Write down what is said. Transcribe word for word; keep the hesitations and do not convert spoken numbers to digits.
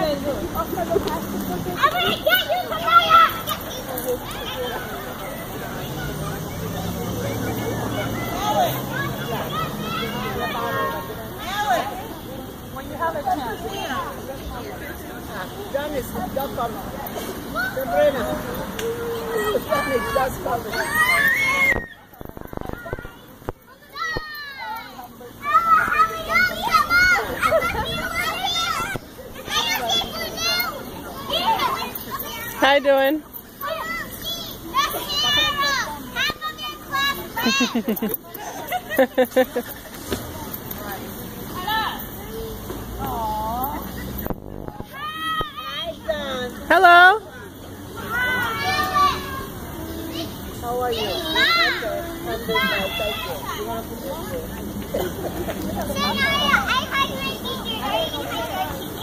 gonna get you, Samaya! When you have a chance. John is just coming. Sabrina. John is just coming. How you doing? Hello. How are you? Okay. I'm doing well, thank you. You want to put this here? I hydrate teacher. I hydrate teacher.